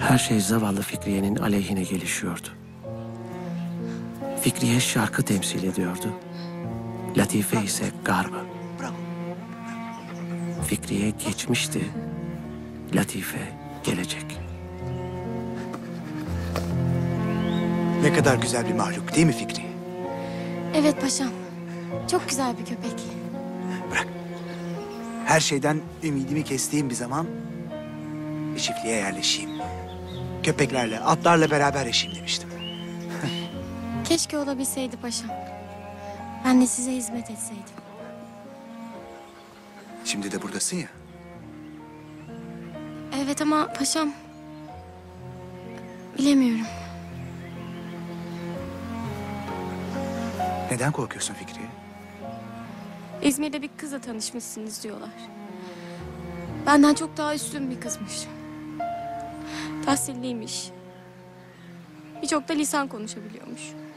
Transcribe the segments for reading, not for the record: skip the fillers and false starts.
Her şey zavallı Fikriye'nin aleyhine gelişiyordu. Fikriye şarkı temsil ediyordu. Latife ise garbı. Fikriye geçmişti. Latife gelecek. Ne kadar güzel bir mahluk değil mi Fikri? Evet paşam. Çok güzel bir köpek. Bırak. Her şeyden ümidimi kestiğim bir zaman bir çiftliğe yerleşeyim. Köpeklerle, atlarla beraber yaşayayım demiştim. Keşke olabilseydi paşam. Ben de size hizmet etseydim. Şimdi de buradasın ya. Evet ama paşam... Bilemiyorum. Neden korkuyorsun Fikri? İzmir'de bir kızla tanışmışsınız diyorlar. Benden çok daha üstün bir kızmış. Tahsilliymiş. Birçok da lisan konuşabiliyormuş.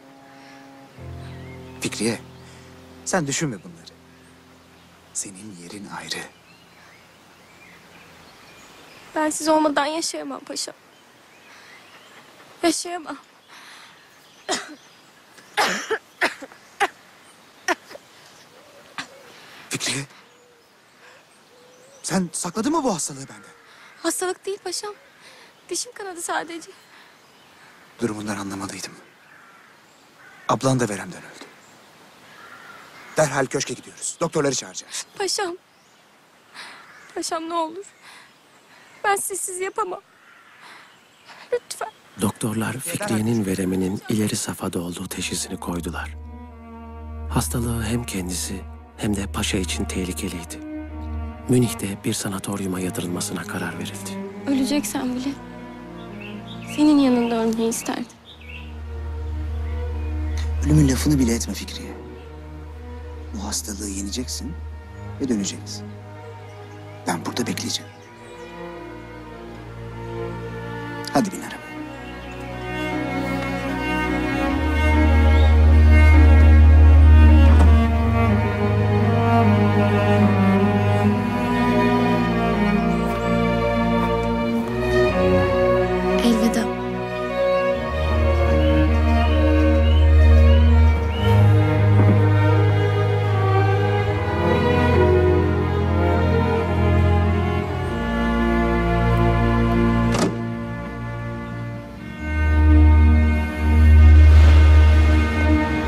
Fikriye, sen düşünme bunları. Senin yerin ayrı. Ben siz olmadan yaşayamam paşam. Yaşayamam. Fikriye, sen sakladın mı bu hastalığı benden? Hastalık değil paşam. Dişim kanadı sadece. Durumundan anlamalıydım. Ablan da veremden öldü. Derhal köşke gidiyoruz. Doktorları çağıracağız. Paşam. Paşam ne olur. Ben sizsiz yapamam. Lütfen. Doktorlar Fikriye'nin vereminin ileri safhada olduğu teşhisini koydular. Hastalığı hem kendisi hem de paşa için tehlikeliydi. Münih'te bir sanatoryuma yatırılmasına karar verildi. Öleceksen bile senin yanında ölmeyi isterdim. Ölümün lafını bile etme Fikriye. Bu hastalığı yeneceksin ve döneceğiz. Ben burada bekleyeceğim. Hadi bin arabaya.